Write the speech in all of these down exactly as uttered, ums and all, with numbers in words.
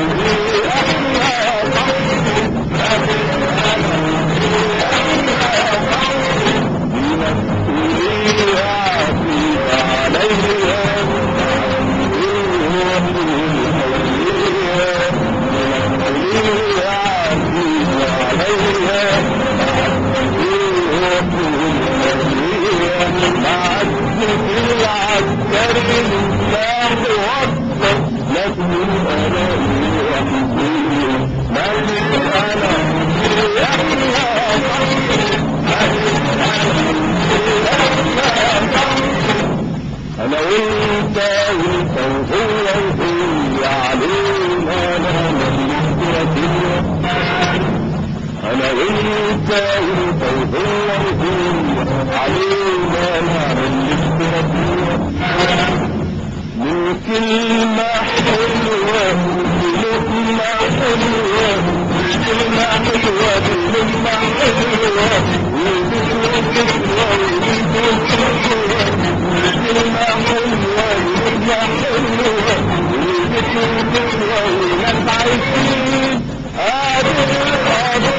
انا وانت وانت وهو وهي علينا انا وانت وانت وهو وهي علينا نعمل الافتراضية من كلمة حلوة بلقمة حلوة كلمة حلوة بلقمة حلوة وبكرة كسرة وبكرة كسرة كلمة حلوة بلقمة حلوة وبكرة كسرة وناس عايشين قادر قادر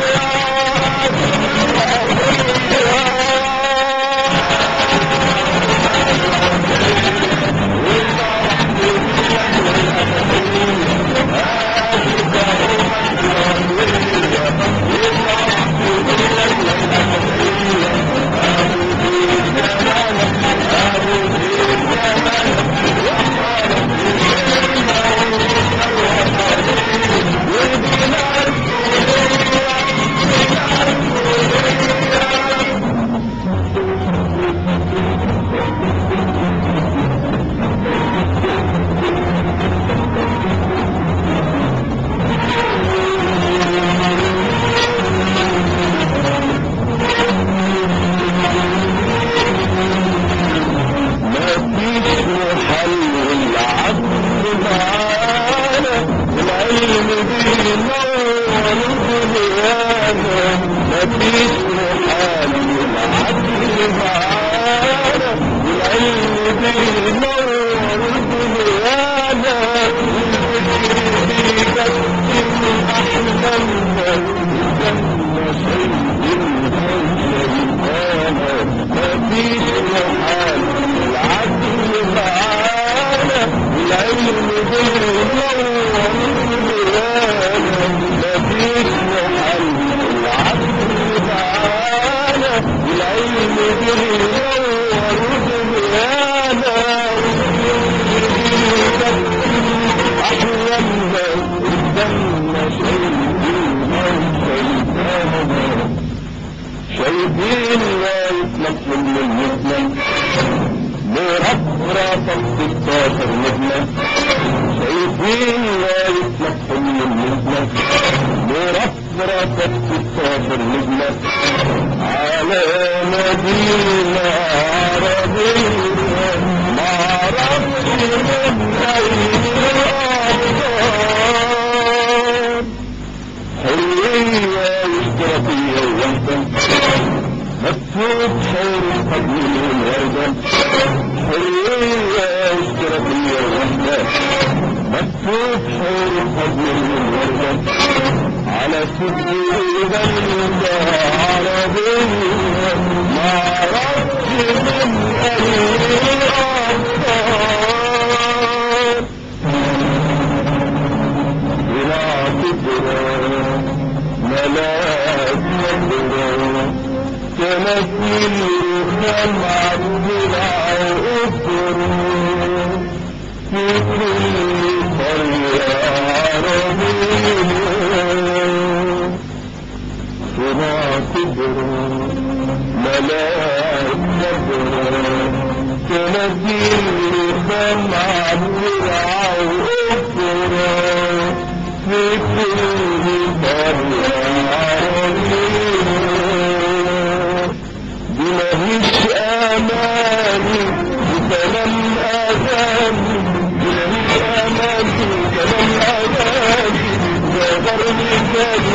شايفين لا يتمثل من مثله مرفرة ستاشر نجمة شايفين لا يتمثل من مثله مرفرة ستاشر نجمة على مدينة عربية معرفش من أين الأبطال حرية واشتراكية ووحدة مكتوب خير القديم والوردة حرية واشتراكية ووحدة مكتوب خير القديم والوردة على سجود الهدى عربية معرفش من أين الأبطال بلا كبرى ملاك مبرى تمثيل خمع بلا أفرى في كل قرية عربية بلا كبرى ملاك مبرى تمثيل خمع بلا أفرى في كل قرية ماهيش اماني بكلام اغاني ماهيش اماني بكلام اغاني ده غرب الجاي